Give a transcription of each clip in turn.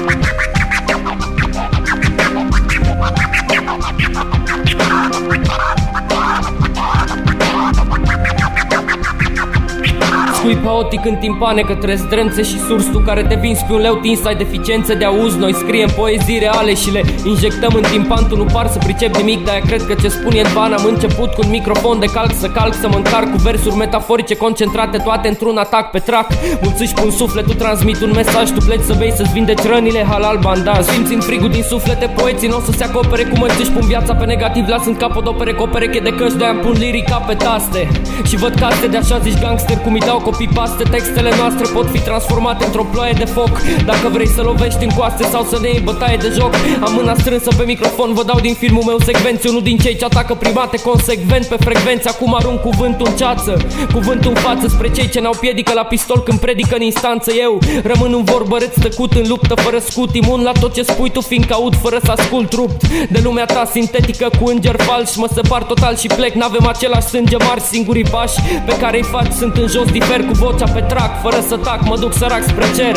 Scui haotic în timpane către zdrențe și surs. Tu care te vinzi pe un leu tins, ai deficiențe de auz. Noi scriem poezii reale și le injectăm în timpan. Tu nu par să pricepi nimic, dar cred că ce spun e în van. Am început cu un microfon de calc să mă încarc cu versuri metaforice concentrate, toate într-un atac pe track. Mulți își pun sufletul, transmit un mesaj. Tu pleci să bei, să-ți vindeci rănile, halal bandaj. Simți în frigul din suflete, poeții n-o să se acopere cu măți. Își pun viața pe negativ, lasând capodopere cu o pereche de căști. De-aia îmi pun lirica pe taste și văd caste de așa zici gangster, cum îi dau copy-paste. Textele noastre pot fi transformate într-o ploaie de foc. Dacă vrei să lovești în coaste sau să ne iei bătaie de joc, am mâna strânsă pe microfon, vă dau din filmul meu secvențe. Unul din cei ce atacă primate consecvent pe frecvențe. Acum arunc cuvântul în ceață, cuvântul în față spre cei ce n-au piedică la pistol când predică în instanță. Eu rămân un vorbăreț tăcut în luptă fără scut, imun la tot ce spui tu, fiindcă aud fără să ascult. Rupt de lumea ta sintetică cu îngeri falși, mă separ total și plec. N-avem același sânge mari, singurii pași pe care îi faci sunt în jos, difer cu vocea pe track. Fără să tac, mă duc sărac spre cer.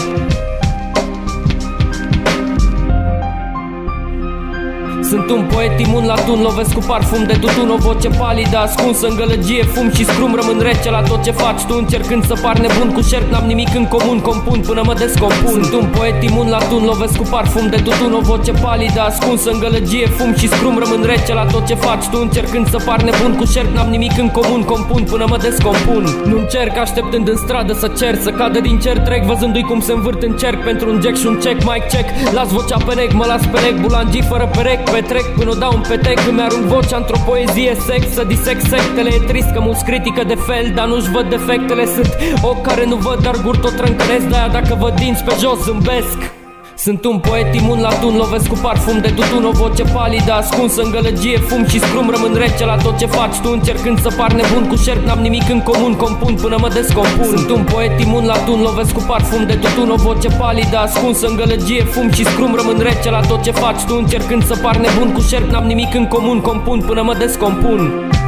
Sunt un poet imun la tun, lovesc cu parfum de tutun. O voce palidă ascunsă în gălăgie, fum și scrum. Rămân rece la tot ce faci tu, încercând să par nebun. Cu șerp n-am nimic în comun, compun până mă descompun. Sunt un poet imun la tun, lovesc cu parfum de tutun. O voce palidă ascunsă în gălăgie, fum și scrum. Rămân rece la tot ce faci tu, încercând să par nebun. Cu șerp n-am nimic în comun, compun până mă descompun. Nu încerc așteptând în stradă să cer, să cadă din cer trec, văzându-i cum se învârt în cerc. Pentru un jack și un check, mic check. Las vocea pe nec, mă las pe nec, bulangii fără perec. Petrec până o dau un petec, îmi arunc vocea într-o poezie sex. Să disec sectele, e trist că mulți critică de fel, dar nu-și văd defectele. Sunt ochi care nu văd, dar guri tot trâncăresc. De-aia dacă văd dinți pe jos zâmbesc. Sunt un poet imun la tun, lovesc cu parfum de tutun. O voce palidă ascunsă în gălăgie, fum și scrum. Rămân rece la tot ce faci tu, încercând să par nebun. Cu șerp n-am nimic în comun, compun până mă descompun. Sunt un poet imun la tun, lovesc cu parfum de tutun. O voce palidă ascunsă în gălăgie, fum și scrum. Rămân rece la tot ce faci tu, încercând să par nebun. Cu șerp n-am nimic în comun, compun până mă descompun.